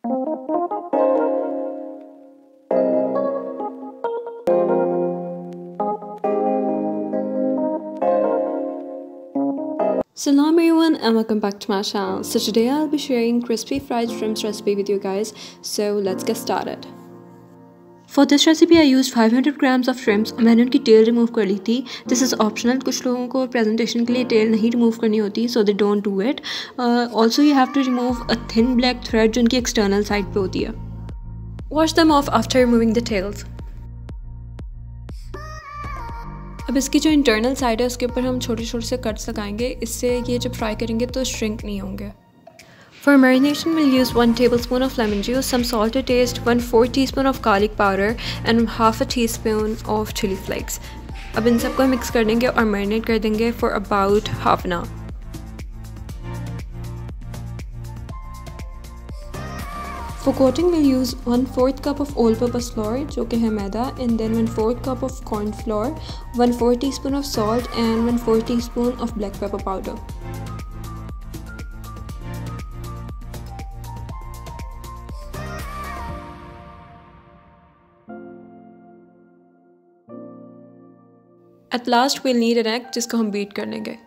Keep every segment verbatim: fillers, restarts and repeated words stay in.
Salam everyone and welcome back to my channel. So today I'll be sharing crispy fried shrimps recipe with you guys. So let's get started. For this recipe I used five hundred grams of shrimps. मैंने उनकी tail remove कर ली थी. This is optional. कुछ लोगों को presentation के लिए tail नहीं remove करनी होती, so they don't do it. Uh, also you have to remove a thin black thread जो उनकी external side पे होती है. Wash them off after removing the tails. अब इसकी जो इंटरनल साइड है उसके ऊपर हम छोटे छोटे से कट्स लगाएंगे. इससे ये जब फ्राई करेंगे तो श्रिंक नहीं होंगे. For marination we'll use one tablespoon of lemon juice, some salt to taste, one fourth teaspoon of garlic powder and half a teaspoon of chili flakes. अब इन सबको मिक्स कर देंगे और मैरिनेट कर देंगे for about half an hour. For coating we'll use one fourth cup of all-purpose flour जो कि है मैदा, and then one fourth cup of corn flour, one fourth teaspoon of salt and one fourth teaspoon of black pepper powder. At last we'll need an egg जिसको हम beat कर लेंगे.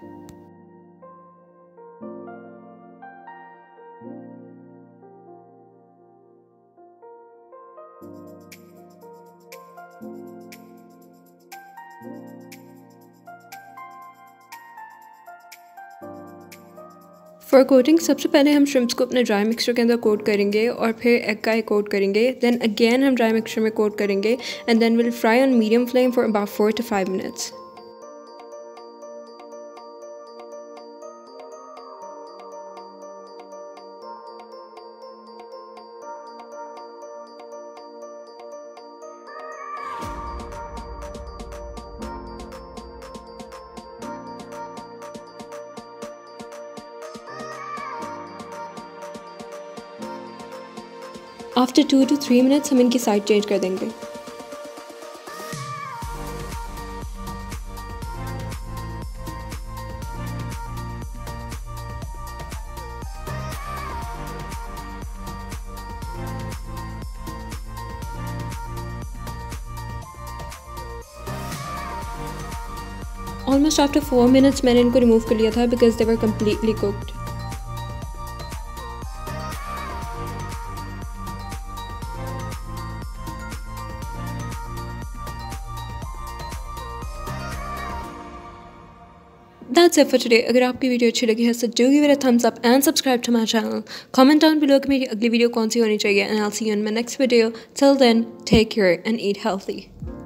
For coating सबसे पहले हम श्रिम्प्स को अपने dry mixture के अंदर कोट करेंगे और फिर एग का कोट करेंगे. देन अगेन हम ड्राई मिक्सचर में कोट करेंगे and then will fry on medium flame for about four to five minutes. After two two three minutes हम इनकी साइड चेंज कर देंगे. ऑलमोस्ट आफ्टर फोर मिनट्स मैंने इनको रिमूव कर लिया था because they were completely cooked. That's it for today. अगर आपकी वीडियो अच्छी लगी है so do give it a thumbs up and subscribe to my channel. Comment down below कि मेरी अगली वीडियो कौन सी होनी चाहिए and I'll see you in my next video. Till then, take care and eat healthy.